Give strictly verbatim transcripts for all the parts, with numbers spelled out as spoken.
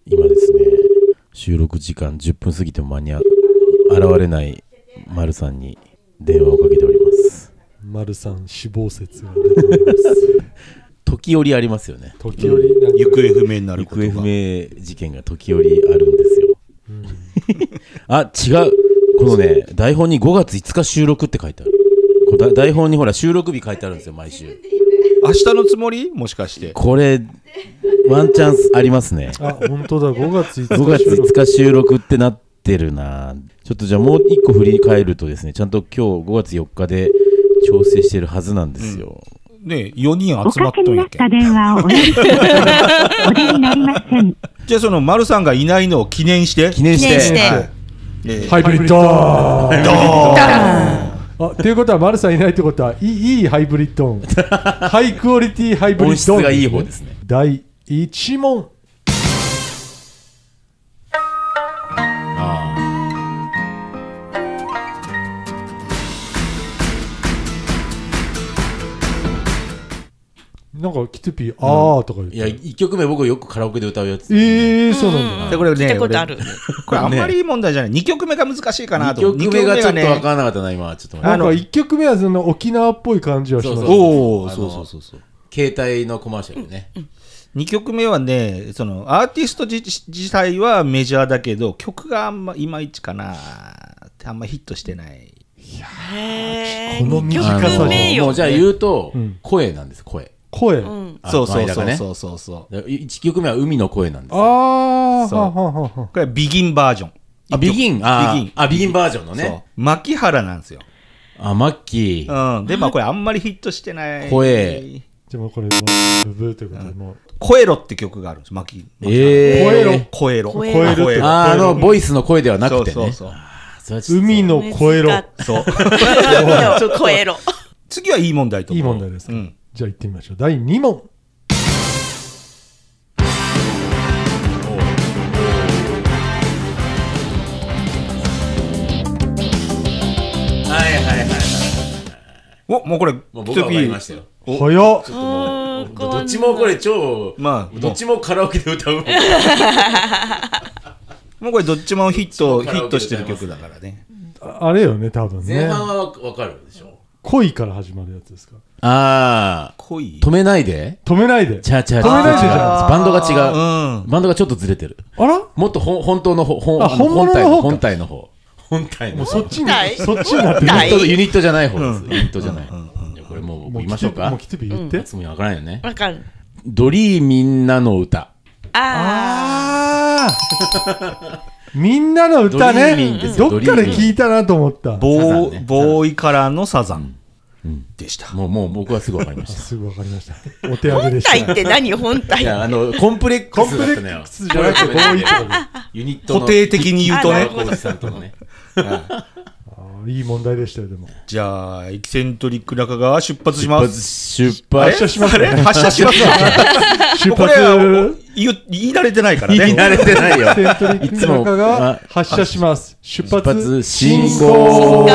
今ですね、収録時間じゅっぷん過ぎても間に合現れない丸さんに電話をかけております。 丸さん死亡説が出ております時折ありますよね。 時折行方不明になることが、 行方不明事件が時折あるんですよ、うん、あ、違う、このね台本にごがついつか収録って書いてある。これ台本にほら収録日書いてあるんですよ、毎週。 明日のつもりもしかして。 これワンチャンスありますね。 あ、本当だ、ごがついつかごがついつか収録ってなってるな。ちょっとじゃあもう一個振り返るとですね、ちゃんと今日ごがつよっかで調整してるはずなんですよ、 うん、ねえよにん集まっとんやけん。 おかけになった電話をお出になりません。 じゃあその丸さんがいないのを記念して記念して、 してはいえー、 ハイブリッドーンドーンあ、ということは丸さんいないってことはいい、いいハイブリッドーンハイクオリティハイブリッドーン、 音質がいい方ですね。 だいいち問。なんかキトゥピー、うん、あーとか言って、 いやいっきょくめ僕よくカラオケで歌うやつ。 えー、そうなんだ。 でこれね、 聞いたことある。 これあんまりいい問題じゃない。にきょくめが難しいかなと。 にきょくめがちょっと分からなかったな今。ちょっとなんかいっきょくめはその沖縄っぽい感じはします。 おお、そうそうそうそう。 携帯のコマーシャルね。 うんうん、にきょくめはね、そのアーティスト自, 自体はメジャーだけど曲があんまいまいちかな。あんまヒットしてない。いやー、 この短さでもうじゃあ言うと、うん、声なんです。声。 声、 うん、 そうそうそうそうそうそういちきょくめは海の声なんです。 ああ、 そうこれはビギンバージョン。 あ、ビギン、あビギン、 あ、ビギンバージョンのね。 牧原なんですよ。 あ、マッキー。うん。で、まあこれあんまりヒットしてない。 声。 じゃあこれブブーということでもう。 声ろって曲があるんです。マキ。 えー。 声ろ。声ろ。 声ろ。 あ、あのボイスの声ではなくてね。 そうそうそう。 海の声ろ。 そう。 声ろ。 次はいい問題と思う。 いい問題ですか。うん。じゃあ行ってみましょう。だいに問。 はいはいはいはい。 お、もうこれ、 もう僕は分かりましたよ。 早っ。 ちょっともうどっちもこれ超、 まあどっちもカラオケで歌う。 もうこれどっちもヒットヒットしてる曲だからね。 あれよね多分ね。 前半は分かるでしょ。 恋から始まるやつですか。 ああ、 恋。 止めないで。 止めないで。 ちゃちゃ止めないでじゃん。バンドが違う。バンドがちょっとずれてる。 あら？ もっとほ本当のほ本本体の本体の方。本体の。 そっちにそっちになってる。ユニットじゃない方です。ユニットじゃない。これもう言いましょうか。 もうキトゥピ言って。 つもりわからないよね。 わかる。 ドリーみんなの歌。 ああ。みんなの歌ね。どっかで聞いたなと思った。 ボーイからのサザンでした。 もうもう僕はすぐ分かりました。 すぐ分かりました。お手上げでした。 本体って何本体？ いやあのコンプレックスだったのよ。 コンプレックスじゃなくてボーイとかユニットの固定的に言うとね。 いい問題でしたよでも。 じゃあエキセントリック中川出発します。 出発。 発射しますね。 発射します。 出発。 言い慣れてないからね。 言い慣れてないよ。 エキセントリック中川発射します。出発進行。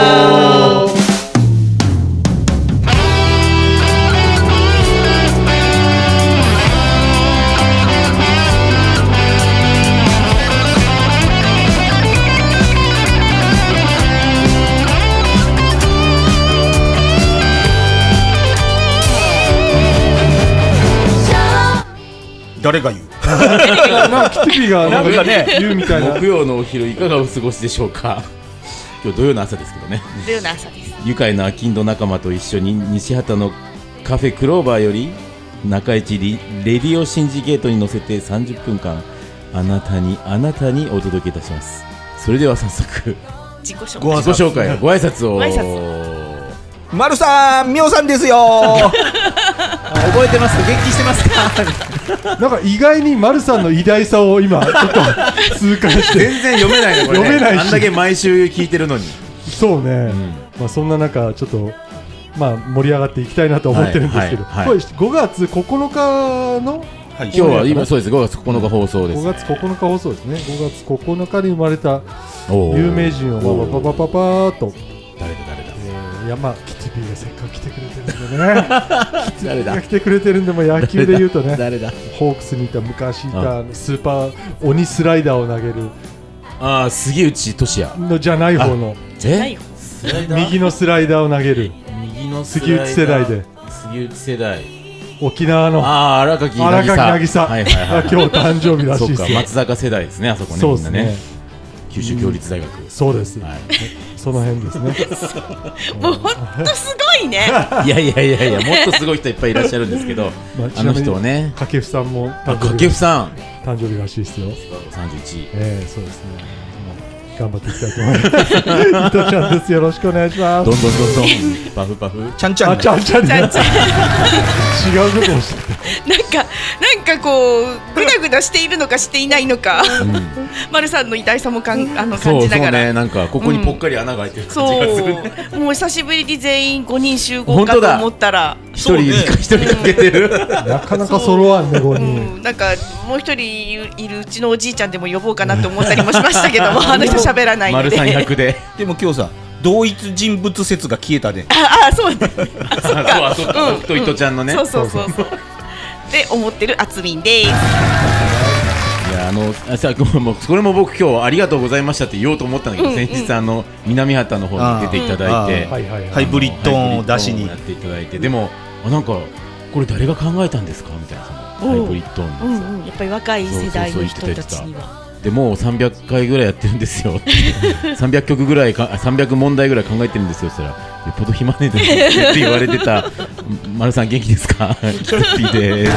誰が言う？ なんかキトゥピがなんかね言うみたいな。 木曜のお昼いかがお過ごしでしょうか。今日土曜の朝ですけどね。 土曜の朝です。 愉快なアキンド仲間と一緒に西畑のカフェクローバーより中市リレディオシンジゲートに乗せてさんじゅっぷんかんあなたにあなたにお届けいたします。それでは早速自己紹介自己紹介ご挨拶を。 ご挨拶。 丸さん、みおさんですよ。 覚えてますか？元気してますか？なんか意外に丸さんの偉大さを今ちょっと痛感して全然読めないねこれね。読めないし、あんだけ毎週聞いてるのに。 そうね、うん、まあそんな中ちょっとまあ盛り上がっていきたいなと思ってるんですけど、はいはいはい、これごがつここのかの、 はい、今日は今そうですごがつここのか放送です、ね、 ごがつここのか放送ですね。ごがつここのかに生まれた有名人をパパパパパーっと誰だ誰だ、 えー、 いやまあキツピーがせっかく来てくれてるんでねキツピ誰だーが来てくれてるんでもう野球で言うとね誰だホークスにいた昔いたスーパー鬼スライダーを投げるああ杉内俊也のじゃない方のえスライダー右のスライダーを投げる右のスライダー杉内世代で杉内世代沖縄のああ荒垣荒垣渚はいはいはい今日誕生日らしいですよそっか松坂世代ですねあそこねそうですねみんなね九州共立大学そうです、 はいその辺ですねもうほんとすごいね。 いやいやいやいやもっとすごい人いっぱいいらっしゃるんですけどまああの人はね掛布さんもあ掛布さん誕生日らしいですよさんじゅういちええそうですね頑張っていきたいと思います伊藤ちゃんですよろしくお願いしますどんどんどんどんパフパフちゃんちゃんあちゃんちゃんにちゃんちゃん違うことをしてなんかなんかこうグダグダしているのかしていないのか、丸さんの偉大さもかんあのそうそう感じながら。 ねなんかここにぽっかり穴が開いてる感じがするねそうもう久しぶりに全員ごにん集合かと思ったら一人一人かけてるなかなか揃わんねごにんうん、なんかもう一人いるうちのおじいちゃんでも呼ぼうかなと思ったりもしましたけどもあの人喋らないんで丸さん役ででも今日さ同一人物説が消えたねああそうねあそうあそうか僕と伊藤ちゃんのねそうそうそうそうで思ってるあつみんです。 いやあのあさもうこれも僕今日ありがとうございましたって言おうと思ったんだけど、 うんうん先日あの南畑の方に出ていただいて、 うんはいはいはいハイブリッドを出しにやっていただいてでもあなんかこれ誰が考えたんですかみたいなそのハイブリッド音うんのさうん、やっぱり若い世代の人たちにはでもうさんびゃっかいぐらいやってるんですよさんびゃっきょくぐらいかさんびゃくもんだいぐらい考えてるんですよそしたらよっぽど暇ねですって言われてた丸さん元気ですかキッピーです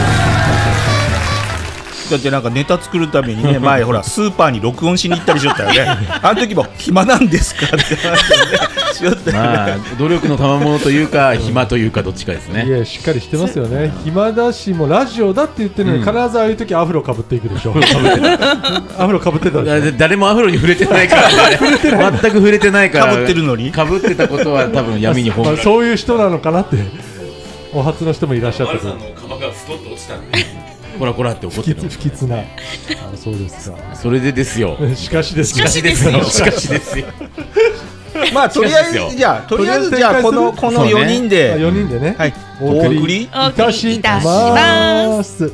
だってなんかネタ作るためにね前ほらスーパーに録音しに行ったりしよったよねあの時も暇なんですかって話をねしよったよね、 まあ努力の賜物というか暇というかどっちかですねいやしっかりしてますよね暇だしもうラジオだって言ってるのに、 うん必ずああいう時アフロかぶっていくでしょアフロかぶってたでしょだ誰もアフロに触れてないから、ね、全く触れてないから被ってるのに被ってたことは多分闇に本まあ、そういう人なのかなってお初の人もいらっしゃったけどのカバがストッと落ちたんでこらこらって怒っ不吉てる不吉なあそうですかそれでですよしかしですしかしですよしかしですよまあとりあえしかしですよずじゃあとりあえずとりあえずじゃあこの展開するこのよにんで、 あよにんでね、 はいお送りお送りいたします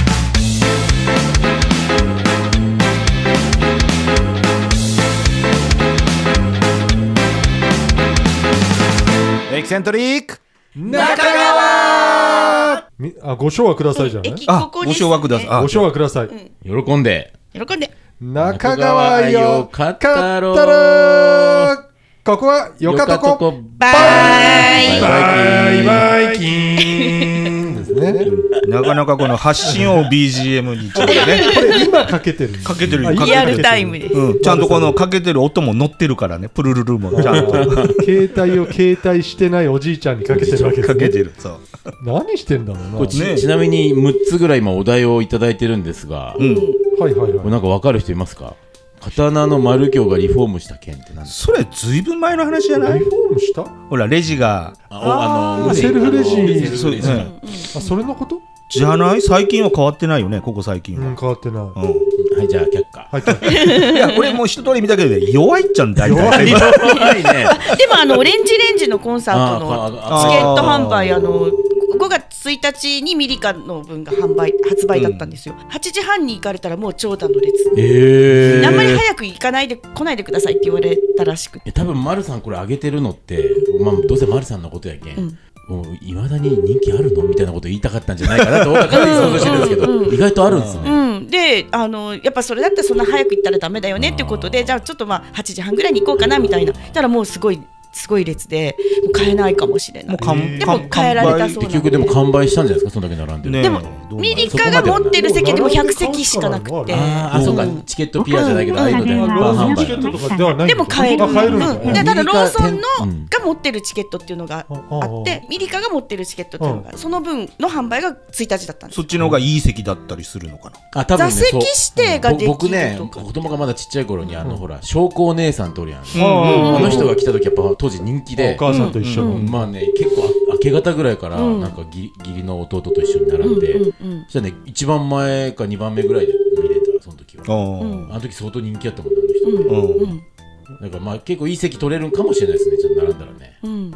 エキセントリック中川みあご唱和くださいじゃない駅あここですねご唱和くださいあご唱和ください喜んで喜んで中川よかったろここはよかとこバイバイバイキーンですねなかなかこの発信を ビージーエム にちょっとねこれ今かけてるかけてるあかけてるリアルタイムです、 うん、ちゃんとこのかけてる音も乗ってるからねプルルルもちゃんと携帯を携帯してないおじいちゃんにかけてるわけですかねけてるそう何してんだろうなこれち,、 ねちなみにむっつぐらい今お題をいただいてるんですが、 うんはいはいはいこれなんか分かる人いますか刀の丸京がリフォームした件って何ですかそれずいぶん前の話じゃないリフォームしたほらレジがあおあのあーセルフレジあのセルフレジそうですねあそれのことじゃない最近は変わってないよねここ最近は、 うん変わってないうんはいじゃあ却下はいいや俺もう一通り見たけどね弱いっちゃん大体弱い弱いねでもあのオレンジレンジのコンサートのあーチケット販売あのごがつついたちにミリカの分が販売発売だったんですよ、はちじはんに行かれたらもう長蛇の列、 えー、 あんまり早く行かないで来ないでくださいって言われたらしくてえ多分丸さんこれ上げてるのって、まあ、どうせ丸さんのことやけん、 うんもういまだに人気あるのみたいなこと言いたかったんじゃないかなと僕は勝手に想像してるんですけど、 うんうんうん意外とあるんですね、 うん、であのやっぱそれだったらそんな早く行ったらダメだよねっていうことでじゃあちょっとまあはちじはんぐらいに行こうかなみたいなたらもうすごいすごい列でもう買えないかもしれないもうかんでも変えられたそうなので結局でも完売したんじゃないですかそんだけ並んでる、 ねでもどうミリカが持ってる席でもひゃくせきしかなくてあーあそうかチケットピアじゃないけど、 うんああいうので一ロ般販ーソンチケ売ットとかではないんでも買えるあ買えるのうん、でただローソンのうんが持ってるチケットっていうのがあってミリカが持ってるチケットっていうのがその分の販売がついたちだったんですそっちの方がいい席だったりするのかなあ多分ね座席そう指定ができるぼ僕ねとか子供がまだちっちゃい頃にあの、ほら証拠お姉さんとおるやん、 ああの人が来た時やっぱ当時人気でお母さんと一緒の、 うんまあね結構あ明け方ぐらいからうんなんか義義理の弟と一緒に並んで、 うんうんうんそしたらね一番前か二番目ぐらいで見れたその時はあうんあの時相当人気やったもんねあの人、 うんうんうんだからまあ結構いい席取れるんかもしれないですねちゃんと並んだらねうん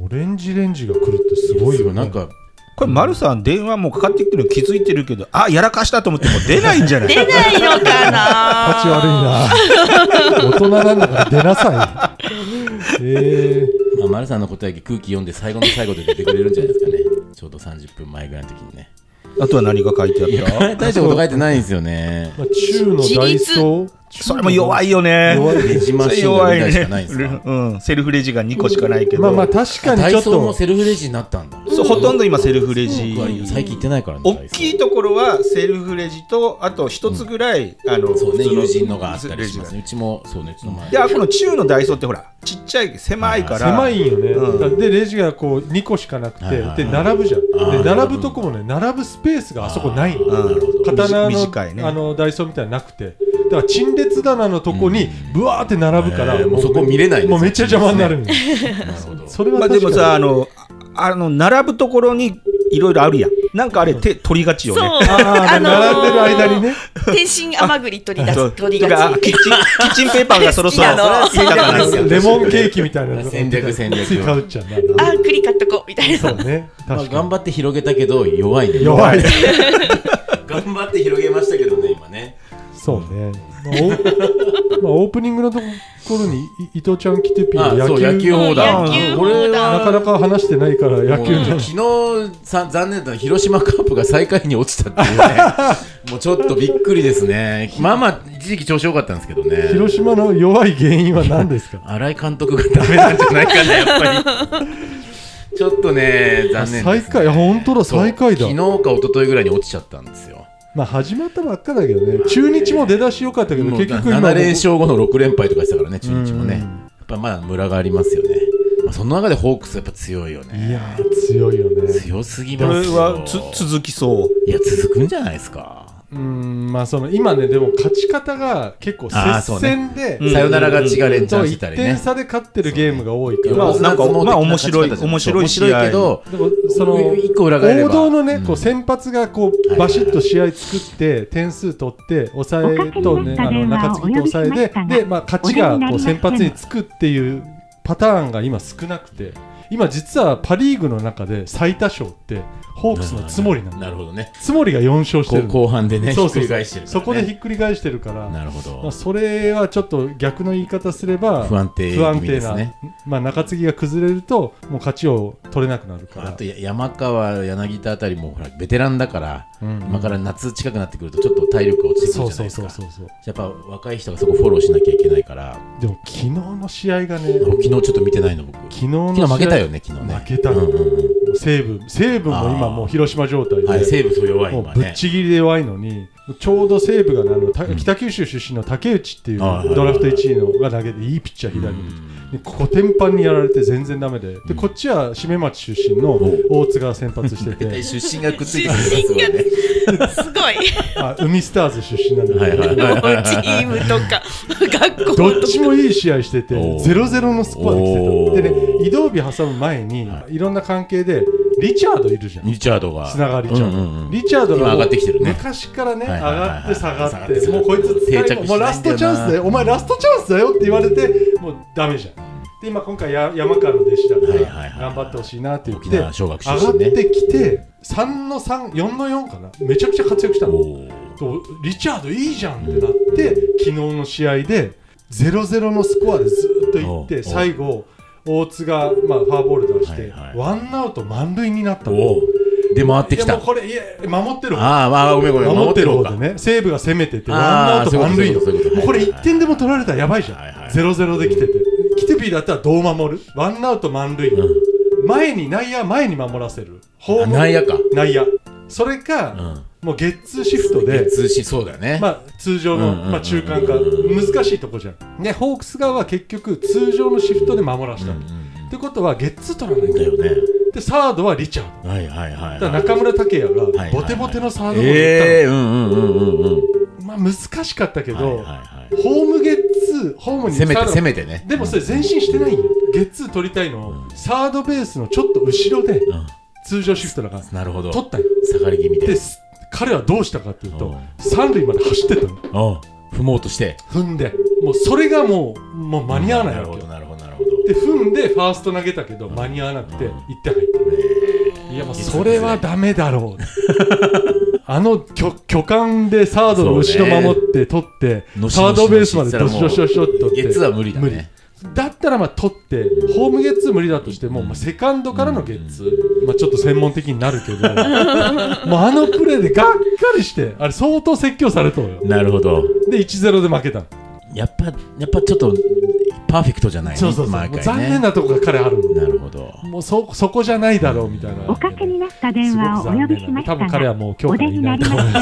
オレンジレンジが来るってすごいよね。 なんかこれ丸さん電話もかかってきてるの気づいてるけど、あやらかしたと思っても出ないんじゃない出ないのかな立ち悪いな大人なんだから出なさいえーまあ、丸さんの答え空気読んで最後の最後で出てくれるんじゃないですかね。ちょうどさんじゅっぷんまえぐらいの時にね。 あとは何が書いてあった大したこと書いてないんですよね。 まあ、中のダイソーそれも弱いよね。 弱いレジマシンがにだいしかないんですか。 うん、セルフレジがにこしかないけど、 まあまあ確かにダイソーちょっともセルフレジになったんだ。 そうほとんど今セルフレジ、 僕は最近行ってないからね。 大きいところはセルフレジとあと一つぐらい、あのそうね、 普通の友人のがあったりしますね。 レうちもそうね、うちの前ジがで、この中のダイソーってほらちっちゃい狭いから狭いんよね、 うんでレジがこうにこしかなくて、 はいはいはいで並ぶじゃん。 あーで並ぶとこもね、並ぶスペースがあそこないの。 うんなるほど。 刀の短いねあのダイソーみたいなのなくて、だから陳列棚のとこにブワーって並ぶから、 えーもうそこ見れないですね。 もうめっちゃ邪魔になるんよ。 なるほど。 それはまあ、 確かに、 でもさあのあの並ぶところにいろいろあるやん。なんかあれ手取りがちよそうね。 あーあのー並んでる間にね、 天津甘栗取りがそうち取りてかがちキッチンキッチンペーパーがそろそろ好きなの痛くなるんですよ。 レモンケーキみたいなのとか戦略戦略つい買うっちゃうあー栗買っとこうみたいなそうね、 まあ、 確かに頑張って広げたけど弱いね。 弱い頑張って広げましたけどね、今ね。 そうね、まあおまあ、オープニングのところにい伊藤ちゃん来てピあーそう野球砲弾。 野球これ砲弾なかなか話してないから野球のもう昨日さ残念だったのは広島カープが最下位に落ちたっていうねもうちょっとびっくりですね。まあまあ一時期調子良かったんですけどね。 広島の弱い原因は何ですか新井監督がダメなんじゃないかなやっぱりちょっとね残念ですね。 最下位、本当だそう最下位だ。 昨日か一昨日ぐらいに落ちちゃったんですよ。 まあ始まったばっかだけどね、中日も出だし良かったけどもう結局今なな連勝後のろく連敗とかしたからね、中日もね。 うんやっぱまだムラがありますよね。まあ、その中でホークスやっぱ強いよね。 いやー強いよね。 強すぎこれますよ。 はつ続きそう。 いや続くんじゃないですか。 うーん、まあその今ね、でも勝ち方が結構接戦で、 うんサヨナラ勝ちが連チャンいってんしたりね。 差で勝ってるゲームが多いから、 まあなんかまあ面白い面面白い試合けど、 でもその一個裏返れば王道のね、 うんこう先発がこはいうバシッと試合作って点数取って抑えとね、あの中継ぎと抑えでで、まあ、勝ちがこう先発につくっていうパターンが今少なくて、今実はパ・リーグの中で最多勝ってホークスの津森なの。 なるほどね。 津森がよん勝してるの。 後半でね、ひっくそうそうそうり返してるからね。 そこでひっくり返してるから、 なるほど。 まあ、それはちょっと逆の言い方すれば不安定不安気味定な、 ですね。 まあ、中継ぎが崩れるともう勝ちを取れなくなるから。 あとや山川、柳田あたりもほらベテランだから、 うん今から夏近くなってくるとちょっと体力が落ちてくそうそうるじゃないですか。 そうそうそう。 やっぱ若い人がそこフォローしなきゃいけないから、 でも昨日の試合がね、 昨日ちょっと見てないの僕。 昨日の昨日負けたよね。 ね、昨日ね。 負けたうんうんうん西武西武も今もう広島状態で、 はい、西武そう弱いもう今ね。 ぶっちぎりで弱いのに、ちょうど西武がねあのたうん北九州出身の竹内っていうはいはいはいドラフトいちいのが投げていいピッチャー左に。でここ天板にやられて全然ダメで、でこっちは締め町出身の大津が先発してて、 出身がくっついてくるのがすごいね。 すごいあ海スターズ出身なんだけど、 はいはいはいはいチームとか学校どっとかちもいい試合してておーゼロゼロのスコアで来ておーた。でね移動日挟む前にいろんな関係でリチャードいるじゃん。 リチャードが。 つながりちゃう、 んんんリチャードが今上がってきてるね。 昔からね、 はいはいはいはい上がって下がって、 下がってもうこいつ使い定着しないんだよなもうラストチャンスだよ、お前ラストチャンスだよって言われて、もうダメじゃん。で、今、今回や、山川の弟子だから、 はいはいはい頑張ってほしいなって言って、 沖縄小学出上が身ね。 ってきて、さんのさん、よんのよんかな、めちゃくちゃ活躍したの。 おーとリチャードいいじゃんってなって、昨日の試合で、ゼロゼロのスコアでずっといって、 おう最後、大津が、まあ、フォアボール出して、 はいはいワンアウト満塁になったの。 おーで回ってきたいやもう。これいや守ってる方ああ、まあ、ごめんごめん、 守ってる方かでね、西武が攻めてて、ワンあーアウト満塁よ。 そういうことそういうこともうこれいってんでも取られたらやばいじゃはいはいん。ゼロゼロで来てて。キテピーだったらどう守る？ワンアウト満塁。 うん前に内野前に守らせる。ホーあム内野か。 内野。それうか、 ん。 もうゲッツーシフトで、 通信そうだよね。 まあ通常のうんうんうんうんまあ中間か難しいとこじゃん。ね、ホークス側は結局通常のシフトで守らせた。っうんうんうんてことはゲッツー取らないと。 だよね。 でサードはリチャード。 はいはいはい。 だから中村剛也がはいはいボテボテのサードを打ったの。 ええ、うんうんうんうんうん。 まあ難しかったけど、 はいはいはい。 ホームゲッツー、ホームに攻めてサード攻めてね。 でもそれ前進してないんよ。ゲッツー取りたいのを、 うんサードベースのちょっと後ろでう通常シフトだからん。なるほど。 取ったんよ。 下がり気味で。 で、彼はどうしたかっていうとうん、 三塁まで走ってったの。 うん。踏もうとして。 踏んで。もうそれがもう、もう間に合わないわけよ。 なるほどなるほどなるほど。 って踏んでファースト投げたけど間に合わなくていってん入った。いやもうそれはダメだろうあの巨漢でサードの後ろ守って取ってサードベースまでどしどしどしどしとってゲッツーは無理だね。 だったらまあ取ってホームゲッツー無理だとしても、まあ、セカンドからのゲッツー、まあ、ちょっと専門的になるけどもうあのプレーでがっかりしてあれ相当説教されとうよ。 なるほど。 で いちたいゼロ で負けた。 やっぱやっぱちょっとパーフェクトじゃないね。 そうそうそう、 毎回ね、 残念なとこが彼あるの。 なるほど。 もう そ, そこじゃないだろうみたいな。 おかけになった電話をお呼びしました多分彼はもう今日からいないと思います。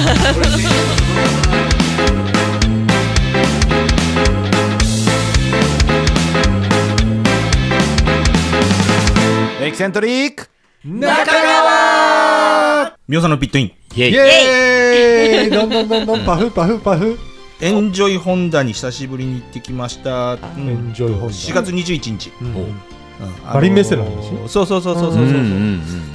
エキセントリック中川みおさんのピットインイェイイエーイどんどんどんどんパフパフパフ。 エンジョイホンダに久しぶりに行ってきました。 エンジョイホンダしがつにじゅういちにち、 うんうん、 マリンメッセの話。 そうそうそうそうそうそう、 うんうんうん、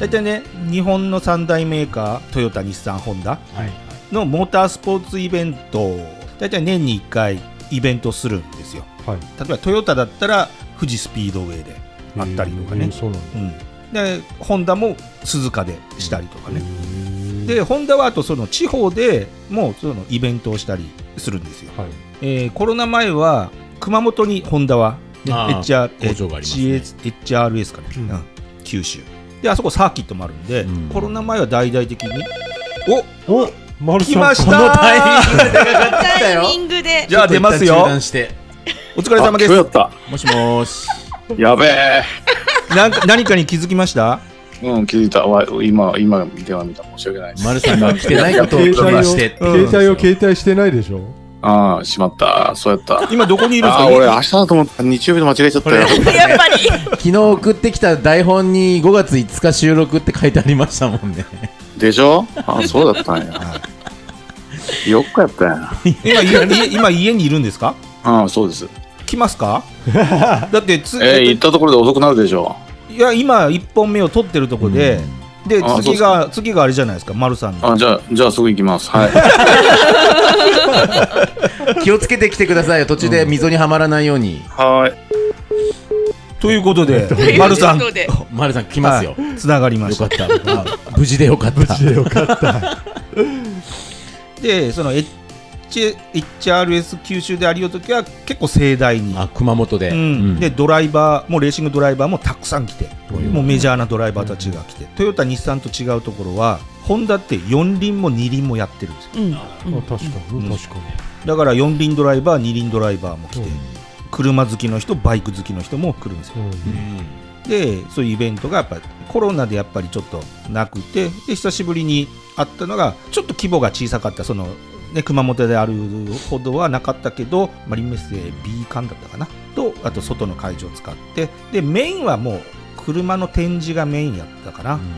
大体ね日本の三大メーカートヨタ、日産、ホンダのモータースポーツイベントを大体年にいっかいイベントするんですよ、はい、例えばトヨタだったら富士スピードウェイであったりとかね、 そうなんだ、 うん、でホンダも鈴鹿でしたりとかね。でホンダはあとその地方でもうそのイベントをしたりするんですよ、はい。えー、コロナ前は熊本にホンダは、ね、エイチアール工場がありますね。 エイチアールエス かね、うんうん、九州であそこサーキットもあるんで、うん、コロナ前は大々的におおマルさん来ましたこのタイミングでかかってきたよ。 タイミングでじゃあ出ますよ。お疲れ様です。 あ、今日やった。 もしもーし。 やべえ。 なんか何かに気づきました？ うん、気づいた。今今電話見た。申し訳ない。 マルさんが来てないことを気にして。 携帯を携帯してないでしょ。 ああ、しまった。そうやった。 今どこにいるんですか？ あ、俺明日だと思った日曜日と間違えちゃったよ。 やっぱり。 昨日送ってきた台本にごがついつか収録って書いてありましたもんね。 でしょ？あ、そうだったんや。よっかやったんや。 今家今家にいるんですか？ ああ、そうです。 来ますか？だってつえー、行ったところで遅くなるでしょ。 いや今いっぽんめを取ってるとこで、うん、で次が次があれじゃないですか、丸さんの。 あ、じゃあじゃあすぐ行きます。はい。 気をつけてきてくださいよ。途中で溝にはまらないように。 はい。 ということで丸さん丸さん来ますよ。 つながりました。 よかった。無事でよかった。 無事でよかった。 でその エイチアールエス 九州でありようときは結構盛大に、 あ熊本で、 うんうん、でドライバーもレーシングドライバーもたくさん来て、うん、もうメジャーなドライバーたちが来て、うん、トヨタ日産と違うところはホンダってよん輪もに輪もやってるんですよ、うん、 あ確かに、うん、確かに。 だからよん輪ドライバーに輪ドライバーも来て、うん、車好きの人バイク好きの人も来るんですよ、うんうん、でそういうイベントがやっぱりコロナでやっぱりちょっとなくて、で久しぶりにあったのがちょっと規模が小さかったそのね、熊本であるほどはなかったけどマリンメッセ B 館だったかなと、あと外の会場を使って、でメインはもう車の展示がメインやったかな、うんうん、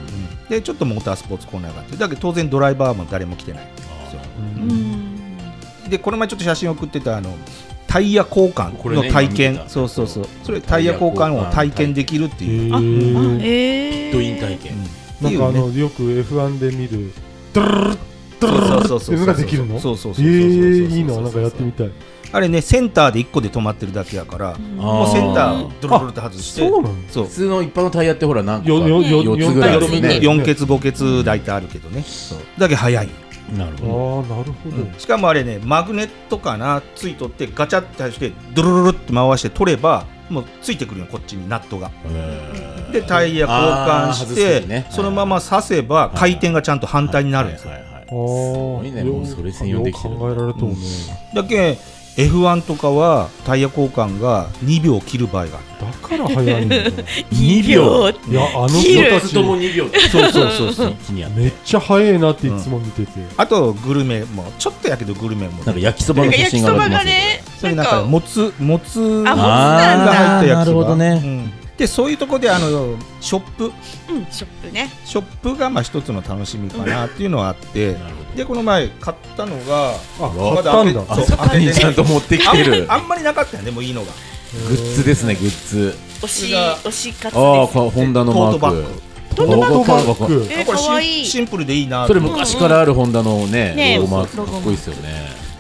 でちょっとモータースポーツコーナーがあって、だけど当然ドライバーも誰も来てないんですよ、うん、でこの前ちょっと写真送ってたあのタイヤ交換の体験、ね、そうそうそう、それタイヤ交換を体験できるっていう、 ああ、えー、 ピットイン体験、 うん、なんかあの、ね、よく エフワン で見るドルルルそうそうそうそういうのができるの？ そうそうそうそう。 えー、いいな、なんかやってみたい。 あれね、センターでいっこで止まってるだけやから、もうセンタードロドロって外して、 そうなの？ そう。 普通の一般のタイヤってほら何個かよよっつぐらいあるね。 よんケツごケツ大体あるけどね。そう。だけ早い。 なるほど。ああ、なるほど、うん。 しかもあれね、マグネットかなついとってガチャってしてドロドロって回して取ればもうついてくるよ、こっちにナットが。でタイヤ交換して、ね、そのまま刺せば回転がちゃんと反対になるんですよ。 すごいね、もうそれ専用できてる。 考えられると思う、うん、 だけ エフワン とかはタイヤ交換がにびょう切る場合がある。 だから早いんだよにびょういや、あの人たちともにびょうそうそうそうそうめっちゃ早いなっていつも見てて、うん、 あとグルメもちょっとやけどグルメもなんか焼きそばの写真が上がってますね。 それなんかもつもつが入った焼きそば。 なるほどね、 うんでそういうところであのショップ、 うん、ショップねショップがまあ一つの楽しみかなっていうのはあって、うん、でこの前買ったのがあ買ったんだ、 あそこにちゃんと持ってきてるあんまりなかったよね、もういいのがグッズですね、グッズ推し推し活です。 ああ、ホンダのマーク、 トートバッグトートバッグえー、これシン、シンプルでいいな。 それ昔からあるホンダのね、 ねロゴマークかっこいいですよね。 で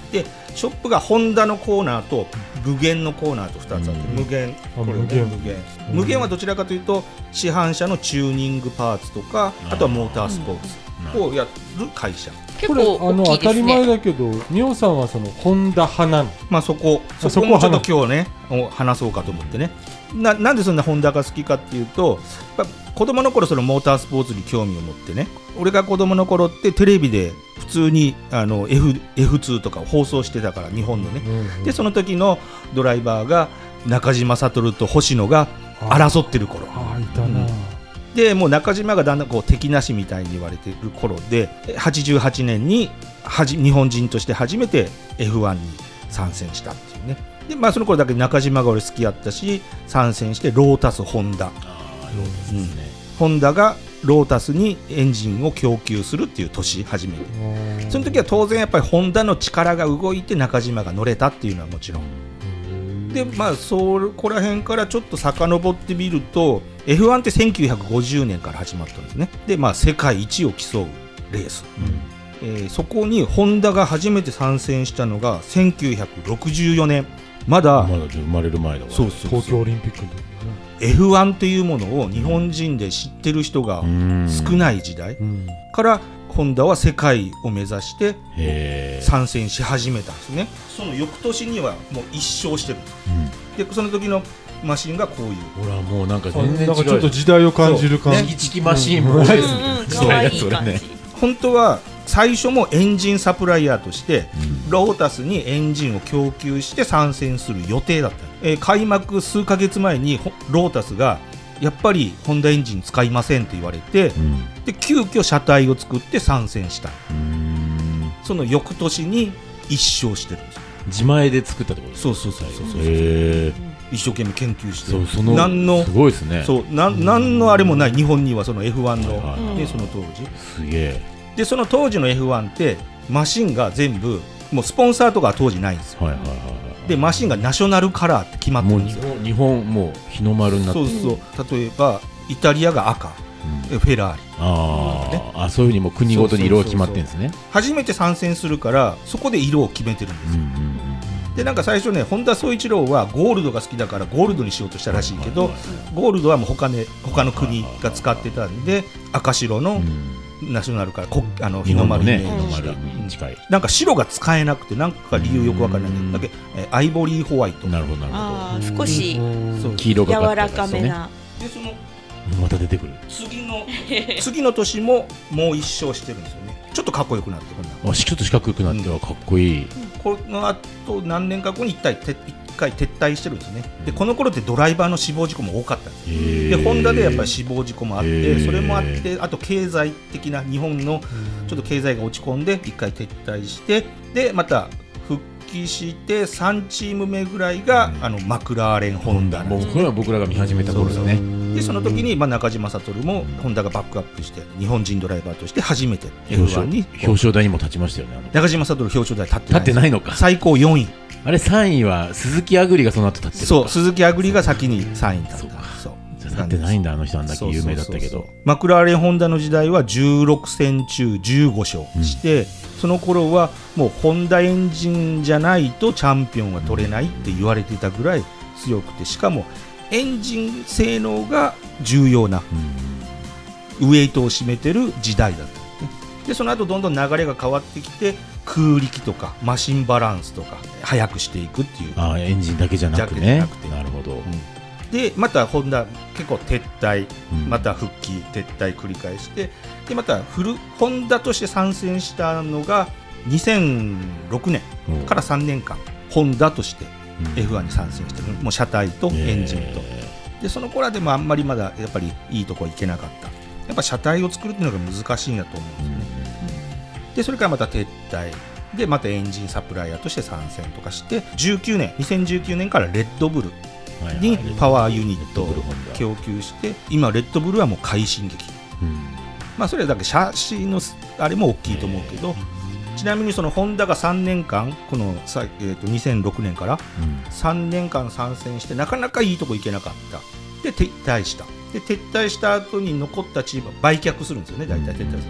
ショップがホンダのコーナーと無限のコーナーとふたつあって、 うん無限これ、ね、 無限無限うん無限はどちらかというと市販車のチューニングパーツとか、あとはモータースポーツをやる会社、 結これ構大あの当たりきいですね。 前だけど、みおさんはそのホンダ派なの。 まあそこそそこはこもちょっと今日ねお話そうかと思ってね。な, なんでそんなホンダが好きかっていうと、やっぱ子供の頃そのモータースポーツに興味を持ってね、俺が子供の頃ってテレビで普通にあの F エフツー とかを放送してたから、日本のね、 うんでその時のドライバーが中島悟と星野が争ってる頃ああいたな、 うんで、もう中島がだんだんこう敵なしみたいに言われてる頃で、はちじゅうはちねんにはじ日本人として初めて エフワン に参戦したっていうね。で、まあ、その頃だけ中島が俺好きやったし、参戦してロータスホンダ、 ああロータスですね、 ホンダがロータスにエンジンを供給するっていう年初めて、その時は当然やっぱりホンダの力が動いて中島が乗れたっていうのはもちろんで、まあそこら辺からちょっと遡ってみると エフワン ってせんきゅうひゃくごじゅうねんから始まったんですね。で、まあ世界一を競うレース、えーそこにホンダが初めて参戦したのがせんきゅうひゃくろくじゅうよねん、まだ、 まだ生まれる前だから。 そうそう東京オリンピックの時ね。 エフワン というものを日本人で知ってる人が少い。 ない時代うんからホンダは世界を目指してへー参戦し始めたんですね。その翌年にはもう一勝してるんです。 うんでその時のマシンがこういうほらもうなんかあ全然違う。 なんかちょっと時代を感じる感じ、 チキチキマシーンもないですね。 うんうん、かわいい感じ。 本当は最初もエンジンサプライヤーとしてロータスにエンジンを供給して参戦する予定だった、えー開幕数ヶ月前にほロータスがやっぱりホンダエンジン使いませんって言われて、 うんで急遽車体を作って参戦した。 うんその翌年に一勝してるんですよ。 自前で作ったってことですか。 そうそうそうそうそうへー一生懸命研究してそうその何のすごいですね。 そうな何のあれもない日本にはその エフワン の、 はいはいはいでその当時すげえ。 でその当時の エフワン ってマシンが全部もうスポンサーとかは当時ないんですよ。 はいはいはいはい。 でマシンがナショナルカラーって決まってもうるんですよ。 日本日本もう日の丸になってる。 そうそう例えばイタリアが赤、 うんえフェラーリあー、 ねあそういうふうにもう国ごとに色が決まってるんですね。 初めて参戦するからそこで色を決めてるんですよ。 うんうんうんでなんか最初ね本田宗一郎はゴールドが好きだからゴールドにしようとしたらしいけど、 はいはいはいゴールドはもう他,、ね、他の国が使ってたんで赤白のうんナショナルカラーこあの日日の本のね丸イメージ日の丸に近い。 なんか白が使えなくてなんか理由よくわからないけうんどだけえアイボリーホワイトなるほどなるほああ、少しうんそう黄色がか柔らったやつですよね。 かめな。 でそのまた出てくる。 次の次の年ももう一勝してるんですよね。ちょっとかっこよくなってこんなあちょっと四角くなってはかっこいい。 このあと何年か後に一回て一回撤退してるんですよね。でこの頃ってドライバーの死亡事故も多かったんですよ。でホンダでやっぱり死亡事故もあっへてーそれもあってあと経済的な日本のちょっと経済が落ち込んで一回撤退してでまた復帰してさんチーム目ぐらいが、 うんあのマクラーレンホンダなんですもうこれは僕らが見始めた頃ですね。 でその時に、まあ、中島悟もホンダがバックアップして日本人ドライバーとして初めて エフワン に表彰台にも立ちましたよね。あの中島悟表彰台立って立ないってないのか。 最高よんいあれさんいは鈴木あぐりがその後立ってるのか。 そう鈴木あぐりが先にさんいに立ったそうかそうじゃあ立ってないんだあの人あんだけ有名だったけどそうそうそう。そうマクラーレンホンダの時代はじゅうろく戦中じゅうご勝して、その頃はもうホンダエンジンじゃないとチャンピオンは取れないって言われてたぐらい強くてしかもエンジン性能が重要なウエイトを占めてる時代だった、ね、でその後どんどん流れが変わってきて空力とかマシンバランスとか速くしていくっていうあエンジンだけじゃなくだけじゃねなくてなるほど、 でまたホンダ結構撤退うんまた復帰撤退繰り返してでまたフルホンダとして参戦したのがにせんろくねんからさんねんかんホンダとして エフワン に参戦してるもう車体とエンジンと、でその頃はでもあんまりまだやっぱりいいとこ行けなかったやっぱ車体を作るっていうのが難しいんだと思うんですよね、でそれからまた撤退でまたエンジンサプライヤーとして参戦とかしてじゅうきゅうねんにせんじゅうきゅうねんからレッドブルにパワーユニットを供給して今レッドブルはもう快進撃、まあそれはだけシャシのあれも大きいと思うけど、ちなみにそのホンダがさんねんかんこのさ、えー、とにせんろくねんからさんねんかん参戦してなかなかいいとこ行けなかったで撤退したで撤退した後に残ったチームは売却するんですよね大体撤退する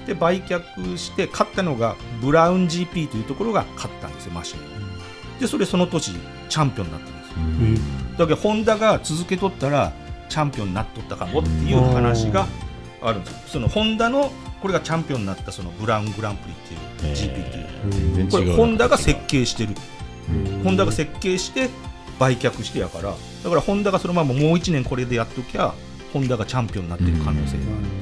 で売却して買ったのがブラウン ジーピー というところが買ったんですよマシンでそれその年チャンピオンになってるんですよ、うん、だけどホンダが続けとったらチャンピオンになっとったかもっていう話があるんですよ。そのホンダのこれがチャンピオンになったそのブラウングランプリっていう ジーピー っていう、これホンダが設計してる、ホンダが設計して売却してやから、だからホンダがそのままもういちねんこれでやっときゃホンダがチャンピオンになってる可能性がある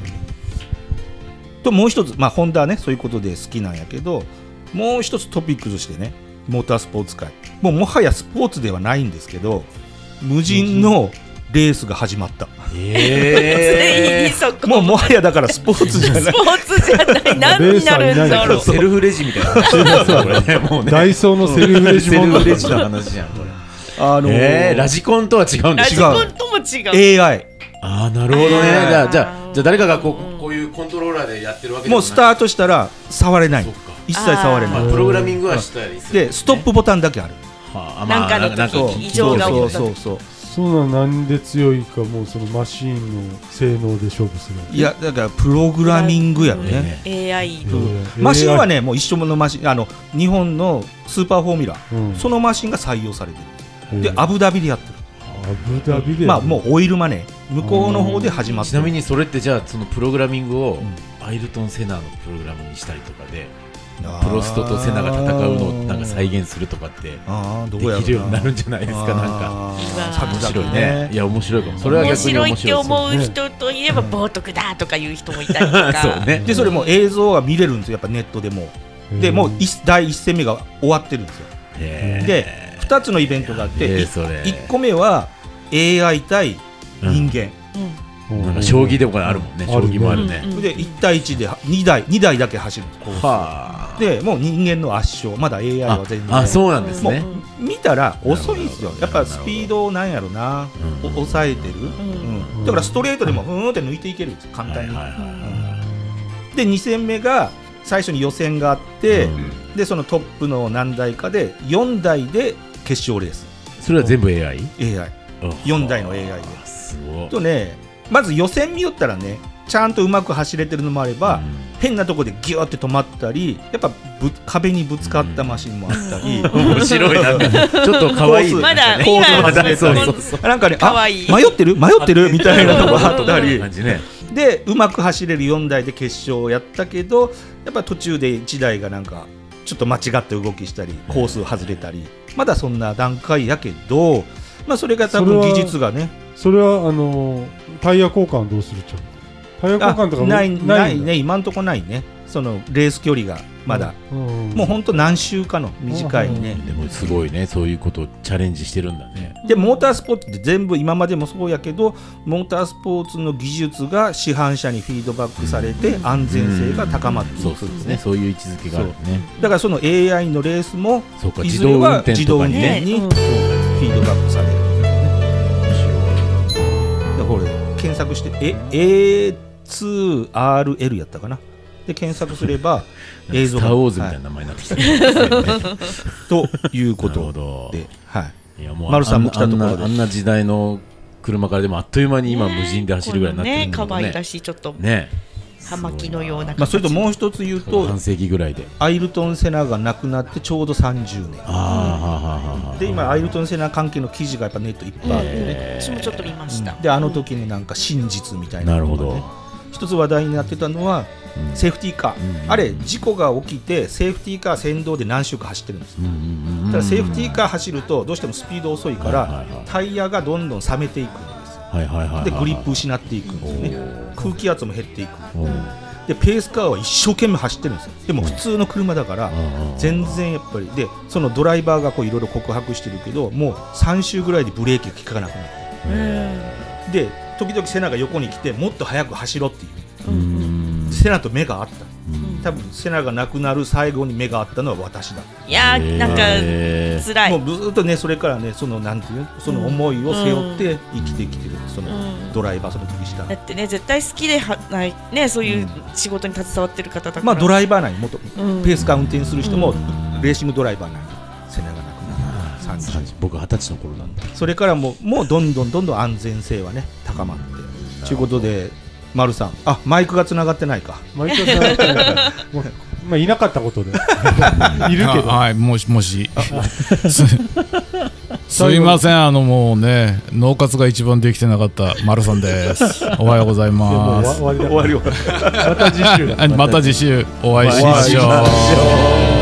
と、もう一つ、まあ、ホンダはねそういうことで好きなんやけど、もう一つトピックとしてね、モータースポーツ界もうもはやスポーツではないんですけど、無人のレースが始まった。 えー、 もうもはやだからスポーツじゃない、 スポーツじゃない何になるんだろう。 セルフレジみたいな話ね、もうね、 ダイソーのセルフレジセルフレジの話じゃんこれ。 あのーえー、ラジコンとは違うんですか。ラジコンとも違う。 エーアイ。 ああなるほどね。じゃあじゃあじゃあ誰かがこうこういうコントローラーでやってるわけでもうスタートしたら触れない。一切触れない。 プログラミングはしたりする、ね。 でストップボタンだけある。 はあ、 まあ、なんかの時異常が起こった。 そうそうそう。 そうなんなんで強いか、もうそのマシーンの性能で勝負する。 いやだからプログラミングやね。 エーアイとマシンはねもう一緒のマシン、あの日本のスーパーフォーミュラ、 うん、 そのマシンが採用されてる。でアブダビでやってる。 アブダビで、 まあもうオイルマネー向こうの方で始まってる。 ちなみにそれってじゃあそのプログラミングをアイルトン・セナのプログラムにしたりとかで、プロストとセナが戦うのをなんか再現するとかってできるようになるんじゃないですか。なんか面白いね。いや面白いかも。それは逆に面白いって思う人といえば冒涜だとかいう人もいたりとか。 そうね。 でそれも映像が見れるんですよ、やっぱネットでも。でもうだいいち戦目が終わってるんですよ。でふたつのイベントがあって、いっこめは エーアイ 対人間。 なんか将棋でもあるもんね。将棋もあるね。 でいち対いちでにだいにだいだけ走るんです。はあ。でもう人間の圧勝、まだ エーアイ は全然。 あ、そうなんですね。 見たら遅いんですよ。やっぱスピードをなんやろな、抑えてる。だからストレートでもふーんって抜いていけるんです簡単に。でに戦目が最初に予選があって、でそのトップの何台かでよんだいで決勝レース。 それは全部 エーアイ？ エーアイ。よんだいの エーアイ で。すごい。とね。まず予選見よったらね、ちゃんとうまく走れてるのもあれば、うん、変なとこでギューって止まったり、やっぱぶ壁にぶつかったマシンもあったり、 うん、面白いなんかちょっと可愛い、ね、 まだコース外れたり、そうそうなんかね、あ迷ってる迷ってるみたいなのがあったり、でうまく走れるよんだいで決勝をやったけど、やっぱ途中でいちだいがなんかちょっと間違った動きしたり、コース外れたり、まだそんな段階やけど、まあそれが多分技術がね。 それはあのタイヤ交換どうするっちゃう？タイヤ交換とかないないね、今んとこないね。そのレース距離がまだ、うんうん、もう本当何周かの短いね、うん、 でもすごいね、そういうことをチャレンジしてるんだね。 でモータースポーツって全部今までもそうやけど、モータースポーツの技術が市販車にフィードバックされて安全性が高まっていくんですね、うん、そうですね、そういう位置づけがあるね。だからその エーアイ のレースもいずれは自動運転にフィードバックされる。これ検索してえ エーツーアールエル やったかなで検索すれば映像がスターウォーズみたいな名前になってきた、ね、 ということで、はい、いやもう丸さんも来たところであんな、あんな時代の車からでもあっという間に今無人で走るぐらいになってるんだね。可愛らしいちょっとね葉巻のような形。 まあ、それともう一つ言うと半世紀ぐらいでアイルトン・セナが亡くなってちょうどさんじゅうねん。あで今アイルトン・セナ関係の記事がやっぱネットいっぱいあってね、 私もちょっと見ました、 うん、であの時になんか真実みたいなのがね、一つ話題になってたのは、うん、セーフティーカー、うん、あれ事故が起きてセーフティーカー先導で何周か走ってるんですよ、うん、ただセーフティーカー走るとどうしてもスピード遅いから、はいはいはい、タイヤがどんどん冷めていくんですよ、はいはいはいはい、でグリップ失っていくんですよね。空気圧も減っていく。でペースカーは一生懸命走ってるんですよ。でも普通の車だから全然やっぱりでそのドライバーがいろいろ告白してるけど、もうさん周ぐらいでブレーキが効かなくなって、で時々セナが横に来てもっと速く走ろっていう、うん、セナと目が合った。多分セナが亡くなる最後に目が合ったのは私だ。 いやーなんか辛い。 もうずっとねそれからねそのなんていうその思いを背負って生きてきてる、うん、そのドライバーその時した。 だってね絶対好きではないねそういう仕事に携わってる方だから。 まあドライバーない元、うん、ペースカー運転する人も、うん、レーシングドライバーないセナが亡くなったさんじゅう僕はたちの頃なんだ。 それからもうもうどんどんどんどん安全性はね高まってということで。 丸さん、あ、マイクがつながってないか。 マイクがつながってないかもうまあいなかったことでいるけど、 はい、もしもしす, すいません、あのもうね脳活が一番できてなかった丸さんです。おはようございます。 終わりだ終わり終わり。 また次週また次週お会いしましょう。